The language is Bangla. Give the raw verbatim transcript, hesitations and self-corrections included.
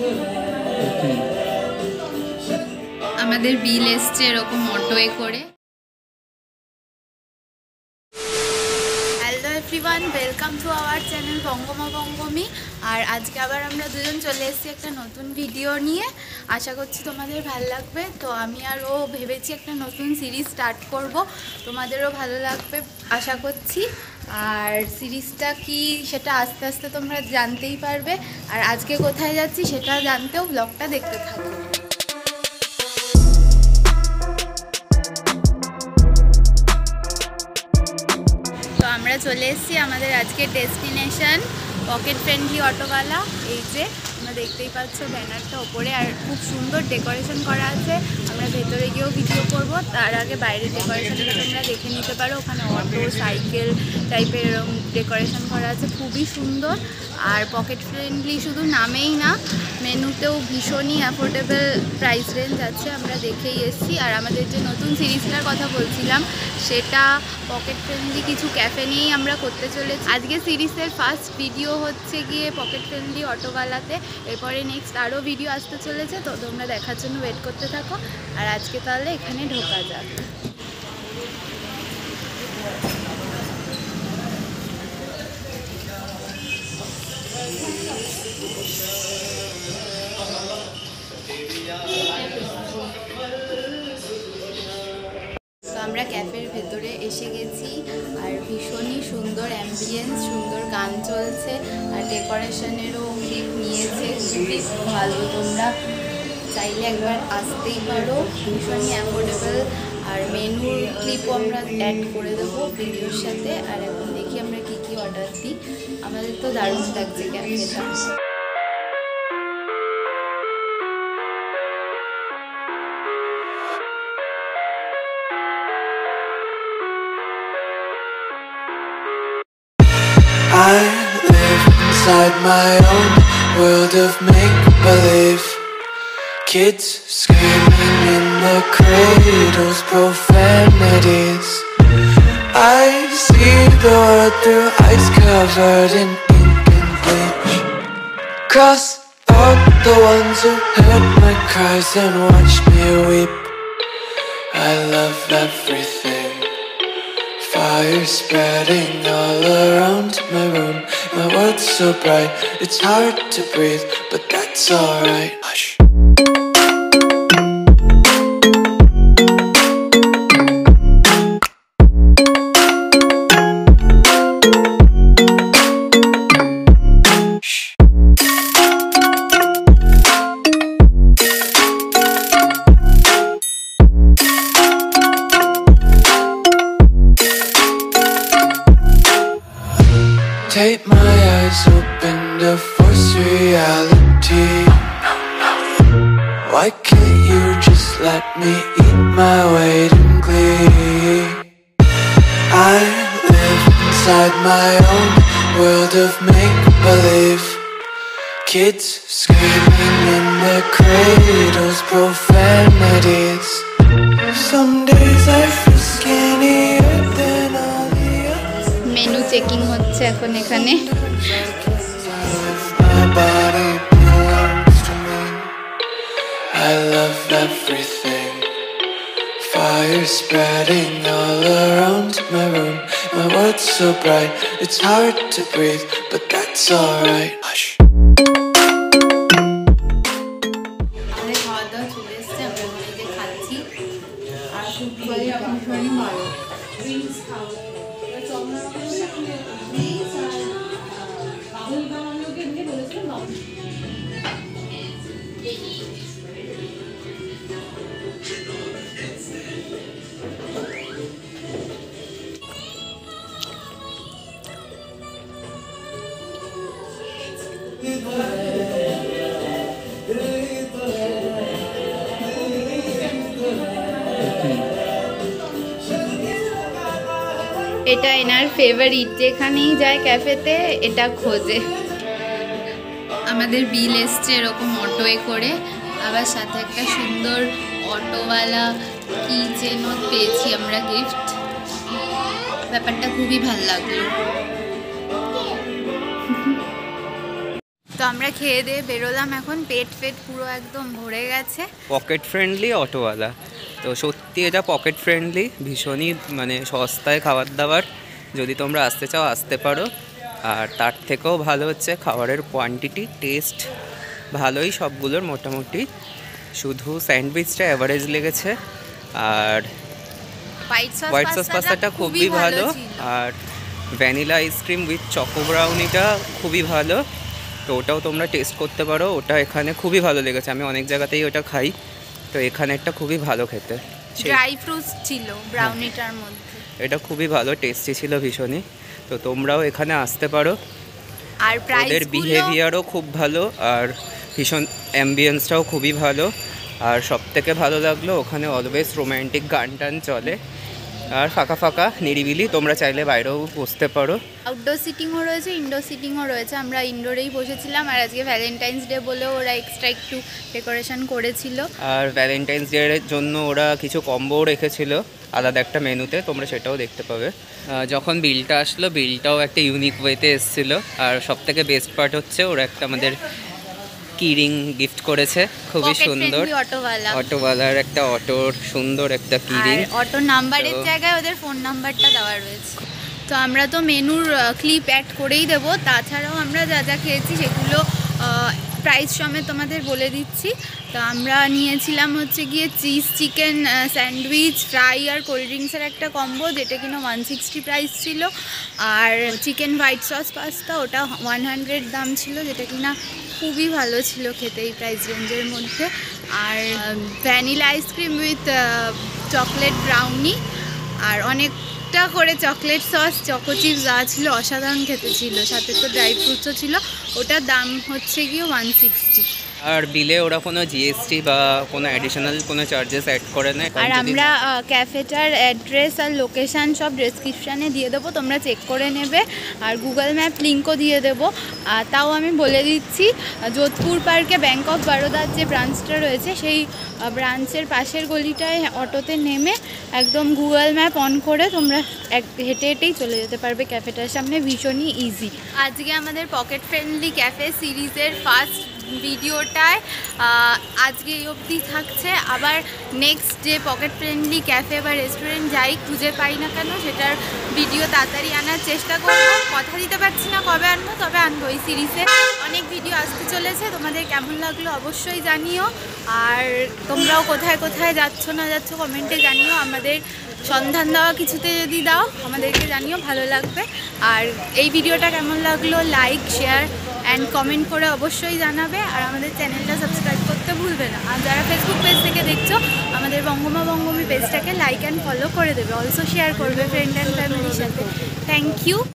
আমাদের বিল এসছে এরকম অটোয়ে করে। Hello everyone, welcome to our channel বঙ্গমা বঙ্গমি। আর আজকে আবার আমরা দুজন চলে এসেছি একটা নতুন ভিডিও নিয়ে। আশা করছি তোমাদের ভালো লাগবে। তো আমি আর ও ভেবেছি একটা নতুন সিরিজ স্টার্ট করব, তোমাদেরও ভালো লাগবে আশা করছি। আর সিরিজটা কি সেটা আস্তে আস্তে তোমরা জানতেই পারবে। আর আজকে কোথায় যাচ্ছি সেটা জানতেও ব্লগটা দেখতে থাকো। তো আমরা চলে এসেছি আমাদের আজকের ডেস্টিনেশন পকেট ফ্রেন্ডলি অটোওয়ালা। এই যে তোমরা দেখতেই পাচ্ছ ব্যানারটা ওপরে, আর খুব সুন্দর ডেকোরেশন করা আছে। আমরা ভেতরে গিয়েও ভিডিও করব, তার আগে বাইরের ডেকোরেশনটা তোমরা দেখে নিতে পারো। ওখানে অটো সাইকেল টাইপের এরকম ডেকোরেশন করা আছে, খুবই সুন্দর। আর পকেট ফ্রেন্ডলি শুধু নামেই না, মেনুতেও ভীষণই অ্যাফোর্ডেবল প্রাইস রেঞ্জ আছে, আমরা দেখেই এসেছি। আর আমাদের যে নতুন সিরিজটার কথা বলছিলাম সেটা পকেট ফ্রেন্ডলি কিছু ক্যাফে নিয়েই আমরা করতে চলেছি। আজকে সিরিজের ফার্স্ট ভিডিও হচ্ছে গিয়ে পকেট ফ্রেন্ডলি অটোওয়ালাতে, এরপরে নেক্সট আরও ভিডিও আসতে চলেছে, তো তোমরা দেখার জন্য ওয়েট করতে থাকো। আর আজকে তাহলে এখানে ঢোকা যাক। আমরা ক্যাফের ভেতরে এসে গেছি, আর ভীষণই সুন্দর অ্যাম্বিয়েন্স, সুন্দর গান চলছে, আর ডেকোরেশনেরও ক্লিপ নিয়েছে, খুবই ভালো। তোমরা চাইলে একবার আসতেই পারো, ভীষণই অ্যাফোর্ডেবল। আর মেনুর ক্লিপও আমরা অ্যাড করে দেবো ভিডিওর সাথে। আর এখন দেখি আমরা কী কী অর্ডার দিই। আমাদের তো দারুণ লাগছে ক্যাফেটা। I live inside my own world of make-believe. Kids screaming in the cradles, profanities. I see the world through eyes covered in ink and bleach. Cross out the ones who heard my cries and watched me weep. I love everything. Fire spreading all around my room. My world's so bright, it's hard to breathe, but that's alright. Hush. Take my eyes open to force reality. Why can't you just let me eat my weight in glee? I live inside my own world of make-believe. Kids screaming in their cradles, profanities. Some days I feel skinnier than all the others. Menu checking হচ্ছে এখন এখানে। I love everything. Fire spreading all around my room. My world's so bright, it's hard to breathe, but that's alright. Hush. আমাদের খাওয়া দাওয়া চলে এসছে, আমরা নিজে খাচ্ছি। আর খুব ভীষণই ভালো। এটা এনার ফেভারিট, যেখানেই যায় ক্যাফেতে এটা খোঁজে। আমাদের বিল এসছে এরকম অটোয়ে করে, আবার সাথে একটা সুন্দর অটোওয়ালা কি চেনও পেয়েছি আমরা গিফট। ব্যাপারটা খুবই ভালো লাগলো। তো আমরা খেয়ে দিয়ে বেরোলাম, এখন পেট ফেট পুরো একদম ভরে গেছে। পকেট ফ্রেন্ডলি অটোওয়ালা, তো সত্যি এটা পকেট ফ্রেন্ডলি, ভীষণই মানে সস্তায় খাবার দাবার, যদি তোমরা আসতে চাও আসতে পারো। আর তার থেকেও ভালো হচ্ছে খাবারের কোয়ান্টিটি, টেস্ট ভালোই সবগুলোর মোটামুটি, শুধু স্যান্ডউইচটা অ্যাভারেজ লেগেছে। আর হোয়াইট সস পাস্তাটা খুবই ভালো, আর ভ্যানিলা আইসক্রিম উইথ চকো ব্রাউনিটা খুবই ভালো, তো ওটাও তোমরা টেস্ট করতে পারো। ওটা এখানে খুবই ভালো লেগেছে, আমি অনেক জায়গাতেই ওটা খাই, তো এখানে একটা খুবই ভালো খেতে। ড্রাই ফ্রুটস ছিল ব্রাউনিটার মধ্যে, এটা খুবই ভালো, টেস্টি ছিল ভীষণই, তো তোমরাও এখানে আসতে পারো। আর ওদের বিহেভিয়ারও খুব ভালো, আর ভীষণ অ্যাম্বিয়েন্সটাও খুবই ভালো। আর সব থেকে ভালো লাগলো ওখানে অলওয়েজ রোম্যান্টিক গান টান চলে, আর ফাঁকা ফাঁকা নিরিবিলি, তোমরা চাইলে বাইরেও বসতে পারো। আউটডোর সিটিংও রয়েছে, ইনডোর সিটিংও রয়েছে। আমরা ইনডোরেই বসেছিলাম, আর আজকে ভ্যালেন্টাইন্স ডে বলেও ওরা এক্সট্রা একটু ডেকোরেশন করেছিল। আর ভ্যালেন্টাইন্স ডে এর জন্য ওরা কিছু কম্বোও রেখেছিল আলাদা একটা মেনুতে, তোমরা সেটাও দেখতে পাবে। যখন বিলটা আসলো, বিলটাও একটা ইউনিক ওয়েতে এসেছিলো, আর সব থেকে বেস্ট পার্ট হচ্ছে ওরা একটা আমাদের কিরিং গিফট করেছে, খুবই সুন্দর। অটোওয়ালার একটা অটোর সুন্দর একটা কিরিং, অটো নাম্বারের জায়গায় ওদের ফোন নাম্বারটা দেওয়া রয়েছে। তো আমরা তো মেনুর ক্লিপ অ্যাড করেই দেবো, তাছাড়াও আমরা যা যা খেয়েছি সেগুলো প্রাইস সমেত তোমাদের বলে দিচ্ছি। তো আমরা নিয়েছিলাম হচ্ছে গিয়ে চিজ চিকেন স্যান্ডউইচ, ফ্রাই আর কোল্ড ড্রিঙ্কসের একটা কম্বো, যেটা কিনা ওয়ান সিক্সটি প্রাইস ছিল। আর চিকেন হোয়াইট সস পাস্তা, ওটা ওয়ান হান্ড্রেড দাম ছিল, যেটা কিনা খুবই ভালো ছিল খেতে এই প্রাইস রেঞ্জের মধ্যে। আর vanilla ice cream with chocolate brownie, আর অনেকটা করে চকলেট সস, চকো চিপস যা ছিল অসাধারণ খেতে ছিল, সাথে তো ড্রাই ফ্রুটসও ছিল। ওটার দাম হচ্ছে গিয়ে ওয়ান সিক্সটি। আর বিলে ওরা কোনো জিএসটি বা কোনো অ্যাডিশনাল কোনো চার্জেস অ্যাড করে না। আর আমরা ক্যাফেটার অ্যাড্রেস আর লোকেশান সব ডেসক্রিপশানে দিয়ে দেবো, তোমরা চেক করে নেবে। আর গুগল ম্যাপ লিঙ্কও দিয়ে দেবো। আর তাও আমি বলে দিচ্ছি, যোধপুর পার্কে ব্যাঙ্ক অফ বরোদার যে ব্রাঞ্চটা রয়েছে, সেই ব্রাঞ্চের পাশের গলিটায় অটোতে নেমে একদম গুগল ম্যাপ অন করে তোমরা এক হেঁটে হেঁটেই চলে যেতে পারবে ক্যাফেটার সামনে, ভীষণই ইজি। আজকে আমাদের পকেট ফ্রেন্ডলি ক্যাফে সিরিজের ফার্স্ট ভিডিওটায় আজকে এই অবধি থাকছে। আবার নেক্সট যে পকেট ফ্রেন্ডলি ক্যাফে বা রেস্টুরেন্ট যাই খুঁজে পাই না কেন, সেটার ভিডিও তাড়াতাড়ি আনার চেষ্টা করব। কথা দিতে পারছি না কবে আনবো, তবে আনবো। এই সিরিজে অনেক ভিডিও আসতে চলেছে, তোমাদের কেমন লাগলো অবশ্যই জানিও। আর তোমরাও কোথায় কোথায় যাচ্ছ না যাচ্ছ কমেন্টে জানিও, আমাদের সন্ধান দেওয়া কিছুতে যদি দাও আমাদেরকে জানিও, ভালো লাগবে। আর এই ভিডিওটা কেমন লাগলো লাইক শেয়ার অ্যান্ড কমেন্ট করে অবশ্যই জানাবে। আর আমাদের চ্যানেলটা সাবস্ক্রাইব করতে ভুলবে না। আর যারা ফেসবুক পেজ থেকে দেখছো, আমাদের বঙ্গমা বঙ্গমি পেজটাকে লাইক অ্যান্ড ফলো করে দেবে, অলসো শেয়ার করবে ফ্রেন্ড অ্যান্ড ফ্যামিলির সাথে। Thank you.